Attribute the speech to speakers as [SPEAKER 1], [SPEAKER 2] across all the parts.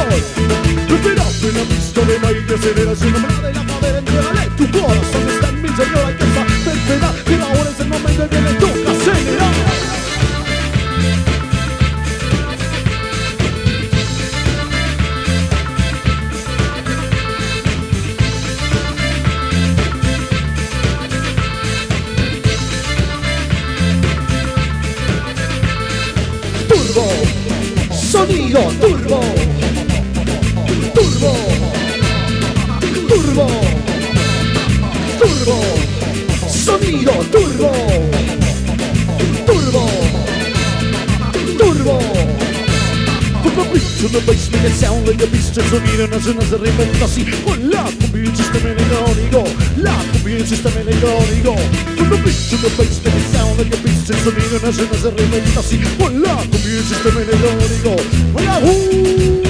[SPEAKER 1] soy. Respirando en la pista de baile, aceleración nombrada de la cadera, entrégale tu corazón, está en mi señor, hay que saber frenar, pero ahora es el momento en que le toca acelerar. Turbo, sonido turbo, turbo, turbo, turbo, sonido turbo, turbo, turbo. From the beat to the bass, make it sound like a beast. El sonido nacional se reinventa así con la cumbia y el sistema electrónico, la cumbia y el sistema electrónico. From the beat to the bass, make it sound like a beast. El sonido nacional se reinventa así con la cumbia y el sistema electrónico, con la cumbia.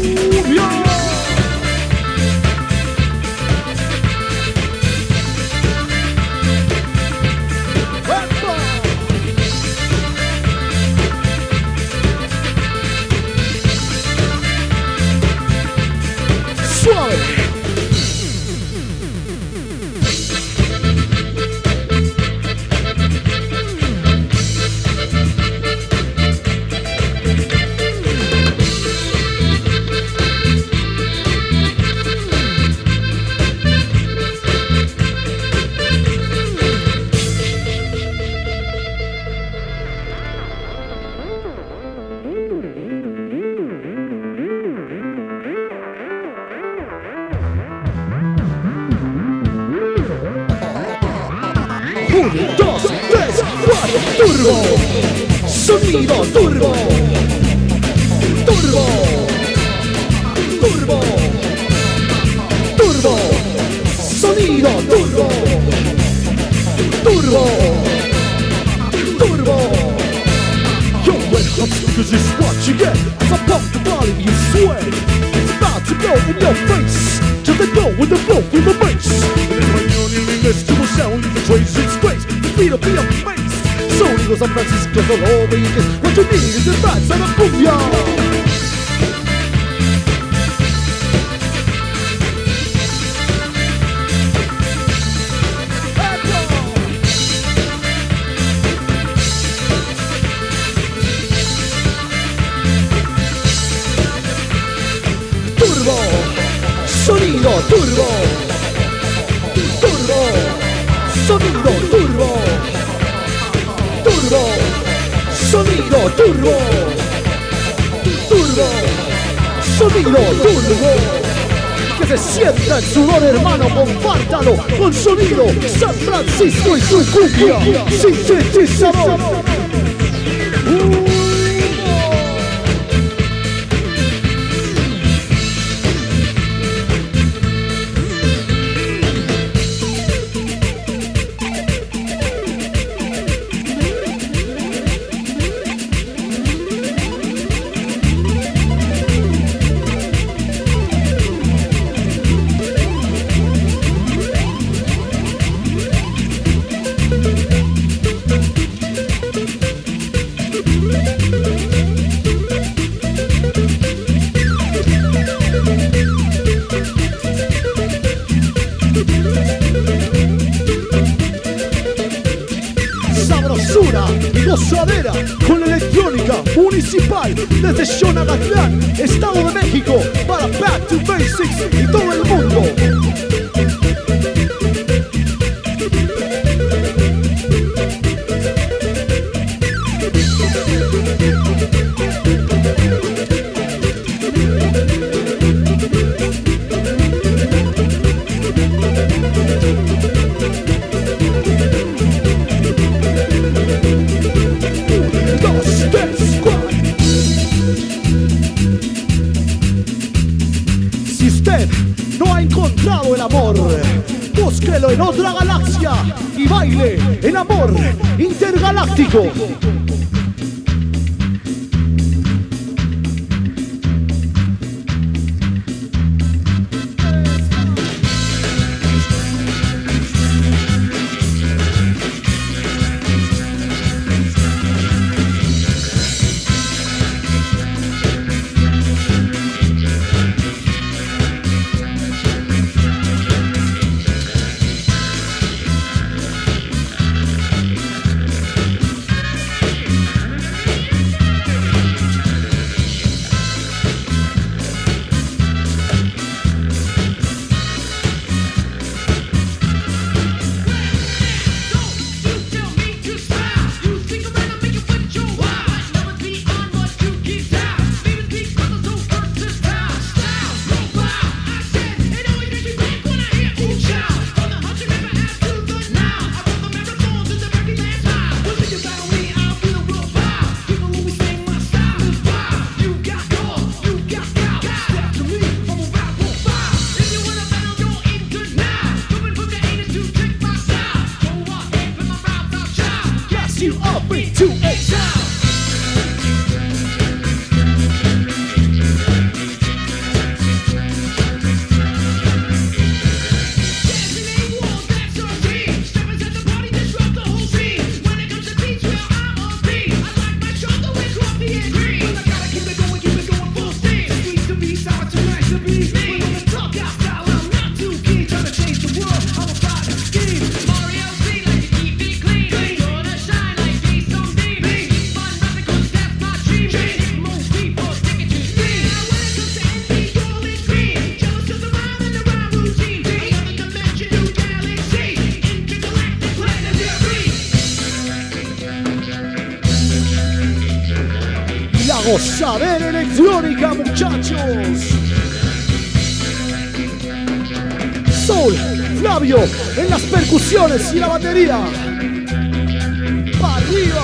[SPEAKER 1] Turbo, sonido turbo, turbo, turbo, turbo, sonido turbo, turbo, turbo. Yo, red hot speakers is what you get as I pump the volume, you sweat. It's about to go in your face, just let go with the flow from the bass. And in my union English, you will sound like a trace in space. The beat will be a bass. Sonido San Francisco, solo veías. What you need is the vibes and a cumbia. Turbo, sonido turbo, turbo, sonido turbo. Turbo, sonido turbo, turbo, sonido turbo. Que se sienta el sudor, hermano, compártalo con sonido San Francisco y su cumbia sintetizador. Y gozadera con la electrónica municipal desde Xonagatlán, Estado de México, para Back to Basics y todo el mundo. No ha encontrado el amor, búsquelo en otra galaxia y baile el amor intergaláctico. Vamos a ver electrónica, muchachos. Soul, Flavio en las percusiones y la batería. ¡Pa' arriba!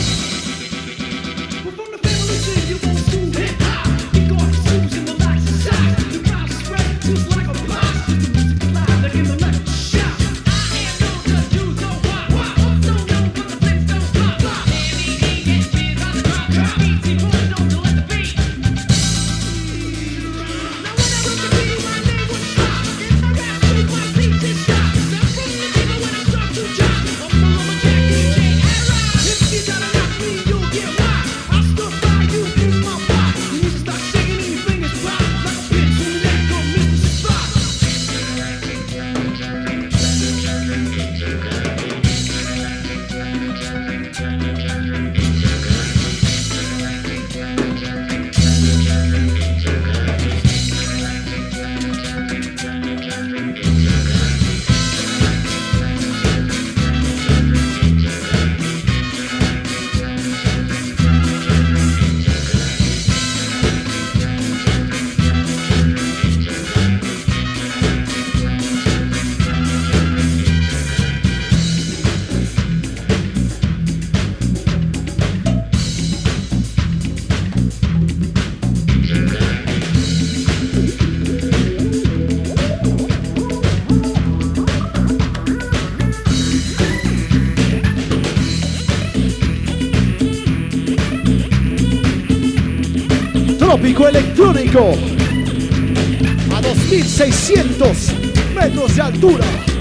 [SPEAKER 1] Trópico electrónico a 2600 metros de altura.